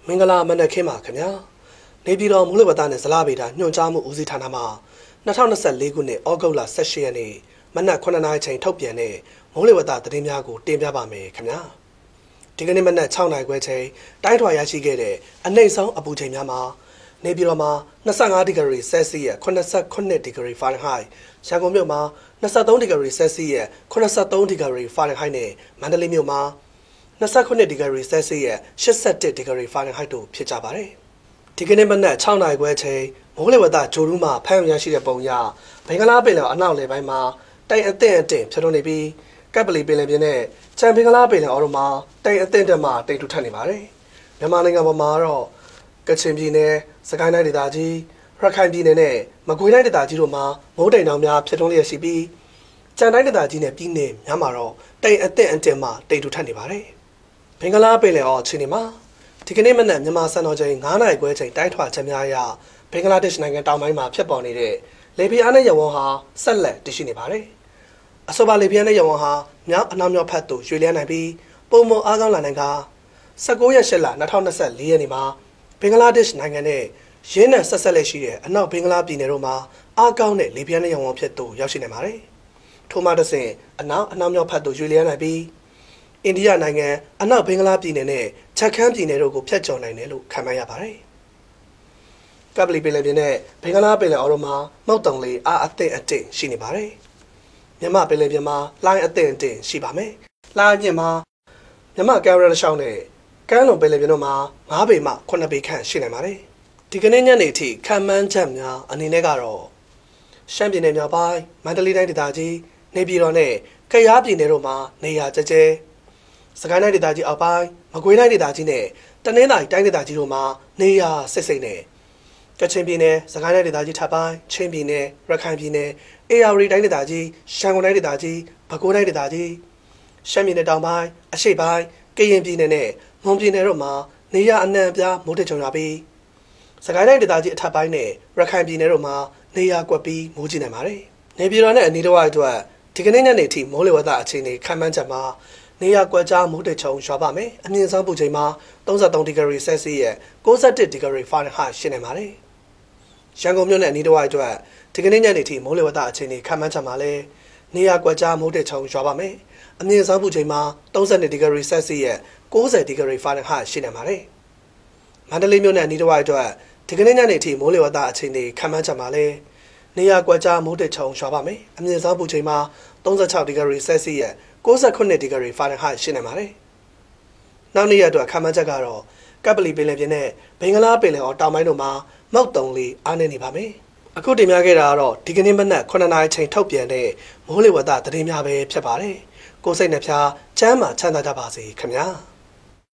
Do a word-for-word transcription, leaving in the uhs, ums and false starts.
မင်္ဂလာမနက်ခင်းပါခင်ဗျာနေပြည်တော်မိုးလေဝသနဲ့ဇလဗေဒညွှန်ကြားမှုဦးစီးဌာနမှ၂၀၂၄ခုနှစ်ဩဂုတ်လ၁၈ရက်နေ့မနက်ခုနှစ်နာရီချိန်ထုတ်ပြန်တဲ့မိုးလေဝသသတင်းများကိုတင်ပြပါမယ်ခင်ဗျာဒီကနေ့မနက်၆နာရီခွဲချိန်တိုင်းထွာရရှိခဲ့တဲ့အနှိမ့်ဆုံးအပူချိန်များမှာနေပြည်တော်မှာ၂၅ဒီဂရီဆဲလ်စီယပ်၇၈ဒီဂရီဖာရင်ဟိုက်ရန်ကုန်မြို့မှာ၂၃ဒီဂရီဆဲလ်စီယပ်၇၃ဒီဂရီဖာရင်ဟိုက်နဲ့မန္တလေးမြို့မှာ၂၉ဒီဂရီဆဲလ်စီယပ်၈၁ဒီဂရီဖာရင်ဟိုက်တို့ဖြစ်ကြပါတယ်။ဒီကနေ့မနက်၆နာရီခွဲချိန်မိုးလေဝသဂျိုရူးမှာဖမ်းရရှိတဲ့ပုံရဘင်္ဂလားပင်လယ်အနောက်လေပိုင်းမှာတိုင်အသင့်အင့်ဖြစ်ထွန်းနေပြီးကပ်ပလီပင်လယ်ပြင်နဲ့ချန်ဘင်္ဂလားပင်လယ်အော်တို့မှာတိုင်အသင့်တက်မှတိမ်ထူထပ်နေပါတယ်။မြန်မာနိုင်ငံပေါ်မှာတော့ကချင်ပြည်နယ်၊စကိုင်းတိုင်းဒေသကြီး၊ရခိုင်ပြည်နယ်နဲ့မကွေးတိုင်းဒေသကြီးတို့မှာမိုးတိမ်တောင်များဖြစ်ထွန်းလျက်ရှိပြီးကြံတိုင်းဒေသကြီးနဲ့ပြည်နယ်များမှာတော့တိုင်အသင့်အင့်မှတိမ်ထူထပ်နေပါတယ်။ဘင်္ဂလားပင်လယ်အော်အခြေအနေမှာဒီကနေ့မနက်မြန်မာစံတော်ချိန်၅နာရီခွဲချိန်တိုင်းထွာချက်များအရဘင်္ဂလားဒေ့ရှ်နိုင်ငံတောင်ပိုင်းမှာဖြစ်ပေါ်နေတဲ့လေပြင်းအားနဲ့ရေဝန်းဟာဆက်လက်တည်ရှိနေပါတယ်။အဆိုပါလေပြင်းနဲ့ရေဝန်းဟာမြောက်အနောက်မြောက်ဘက်သို့ရွေ့လျားနိုင်ပြီးပုံမှန်အားကောင်းလာနိုင်က၁၉ရက်၈လ၂၀၂၄ရက်နေ့မှာဘင်္ဂလားဒေ့ရှ်နိုင်ငံနဲ့ရင်းနှံဆက်ဆက်လက်ရှိတဲ့အနောက်ဘင်္ဂလားပြည်နယ်တို့မှာအားကောင်းတဲ့လေပြင်းနဲ့ရေဝန်းဖြစ်သို့ရောက်ရှိနေပါတယ်။ထို့မှတစ်ဆင့်အနောက်အနောက်မြောက်ဘက်သို့ရွေ့လျားနိုင်ပြီးအိန္ဒိယနိုင်ငံအနောက်ဘင်္ဂလားပြည်နယ်နဲ့ချက်ခမ်းပြည်နယ်တို့ကိုဖျက်ချော်နိုင်တယ်လို့ခန့်မှန်းရပါတယ်။ကပ်ပလီပင်လယ်ပြင်နဲ့ဘင်္ဂလားပင်လယ်အော်တို့မှာမုတ်တုံလေအားအသင့်အတင့်ရှိနေပါတယ်။မြန်မာပင်လယ်ပြင်မှာလှိုင်းအသင့်အတင့်ရှိပါမယ်။လှိုင်းပြင်မှာမြန်မာကမ်းရိုးတန်းရှောင်းနဲ့ကမ်းလွန်ပင်လယ်ပြင်တို့မှာ၅ပေမှ၇ပေခန့်ရှိနိုင်ပါတယ်။ဒီကနေ့ညနေထိခန့်မှန်းချက်များအနေနဲ့ကတော့ရှမ်းပြည်နယ်မြောက်ပိုင်းမန္တလေးတိုင်းဒေသကြီးနေပြည်တော်နဲ့ကယားပြည်နယ်တို့မှာနေရာကျကျစကိုင်းတိုင်းဒေသကြီးအောက်ပိုင်းမကွေးတိုင်းဒေသကြီးနဲ့တနင်္သာရီတိုင်းဒေသကြီးတို့မှာနေရာစိတ်စိတ်နဲ့ကချင်ပြည်နယ်စကိုင်းတိုင်းဒေသကြီးထပ်ပိုင်းချင်းပြည်နယ်ရခိုင်ပြည်နယ်အေရဝတီတိုင်းဒေသကြီးရှမ်းကုန်တိုင်းဒေသကြီးပဲခူးတိုင်းဒေသကြီးရှမ်းပြည်နယ်တောင်ပိုင်းအရှေ့ပိုင်းကရင်ပြည်နယ်နဲ့မွန်ပြည်နယ်တို့မှာနေရာအနှံ့အပြားမိုးထစ်ချုံရပြီးစကိုင်းတိုင်းဒေသကြီးအထက်ပိုင်းနဲ့ရခိုင်ပြည်နယ်တို့မှာနေရာကွက်ပြီးမိုးကြီးနိုင်ပါတယ်။နေပြည်တော်နဲ့အနီးတစ်ဝိုက်အတွက်ဒီကနေ့ညနေထိမိုးလေဝသအခြေအနေခန့်မှန်းချက်မှာနေရာကွက်ကြားမိုးတိမ်ချုံရွာပါမယ်။အမြင့်ဆုံးပူချိန်မှာ၃၃ဒီဂရီဆဲလ်စီယပ်၉၁ဒီဂရီဖာရင်ဟိုက်ရှိနေပါတယ်။ရန်ကုန်မြို့နဲ့အနီးတစ်ဝိုက်အတွက်ဒီကနေ့ညနေထိမိုးလေဝသအခြေအနေခန့်မှန်းချက်မှာလည်းနေရာကွက်ကြားမိုးတိမ်ချုံရွာပါမယ်။အမြင့်ဆုံးပူချိန်မှာ၃၂ဒီဂရီဆဲလ်စီယပ်၉၀ဒီဂရီဖာရင်ဟိုက်ရှိနေပါတယ်။မန္တလေးမြို့နဲ့အနီးတစ်ဝိုက်အတွက်ဒီကနေ့ညနေထိမိုးလေဝသအခြေအနေခန့်မှန်းချက်မှာလည်းနေရာကွက်ကြားမိုးတိမ်ချုံရွာပါမယ်။အမြင့်ဆုံးပူချိန်မှာ၃၆ဒီဂရီဆဲလ်စီယပ်၉၉ဒီဂရီဖာရင်ဟိုက်ရှိနေပါတယ်။နောက်နေ့ရက်အတွက်ခန့်မှန်းချက်ကတော့ကပ်ပလီပင်လယ်ပြင်နဲ့ဘင်္ဂလားပင်လယ်အော်တောင်ပိုင်းတို့မှာမုတ်တုံလေအားနည်းနေပါမယ်။အခုတင်ပြခဲ့တာကတော့ဒီကနေ့မနက်ခုနှစ်နာရီချိန်ထုတ်ပြန်တဲ့မိုးလေဝသသတင်းများပဲဖြစ်ပါတယ်။ကိုယ်စိတ်နှဖျားချမ်းသာချမ်းသာကြပါစေခင်ဗျာ။